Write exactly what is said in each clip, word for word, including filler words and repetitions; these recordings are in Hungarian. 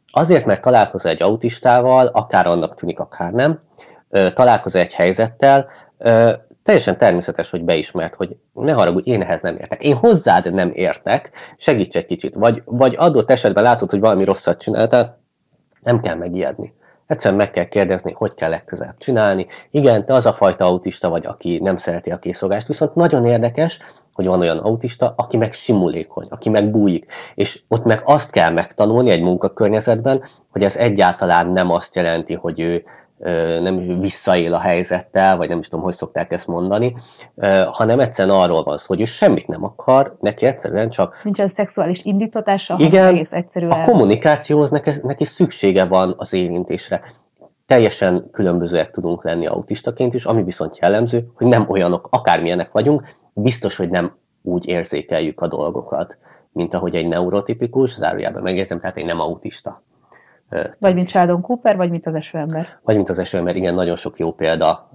Azért, mert találkozol egy autistával, akár annak tűnik, akár nem, találkozol egy helyzettel, teljesen természetes, hogy beismert, hogy ne haragudj, én ehhez nem értek. Én hozzád nem értek, segíts egy kicsit. Vagy, vagy adott esetben látod, hogy valami rosszat csináltál, nem kell megijedni. Egyszerűen meg kell kérdezni, hogy kell legközelebb csinálni. Igen, te az a fajta autista vagy, aki nem szereti a készfogást, viszont nagyon érdekes, hogy van olyan autista, aki meg simulékony, aki meg bújik. És ott meg azt kell megtanulni egy munkakörnyezetben, hogy ez egyáltalán nem azt jelenti, hogy ő nem visszaél a helyzettel, vagy nem is tudom, hogy szokták ezt mondani, hanem egyszerűen arról van szó, hogy ő semmit nem akar, neki egyszerűen csak... Nincsen szexuális indítatása, igen, hanem egész egyszerűen... a kommunikációhoz neki, neki szüksége van az érintésre. Teljesen különbözőek tudunk lenni autistaként is, ami viszont jellemző, hogy nem olyanok, akármilyenek vagyunk, biztos, hogy nem úgy érzékeljük a dolgokat, mint ahogy egy neurotipikus, zárójában megjegyzem, tehát egy nem autista. Vagy mint Sheldon Cooper, vagy mint az esőember. Vagy mint az esőember, igen, nagyon sok jó példa,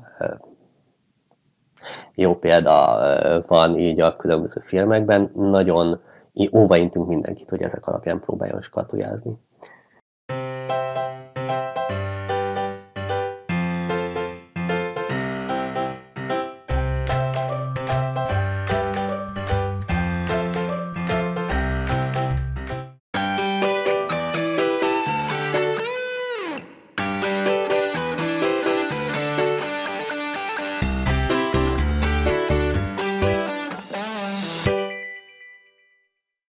jó példa van így a különböző filmekben. Nagyon óvaintünk mindenkit, hogy ezek alapján próbáljon skatujázni.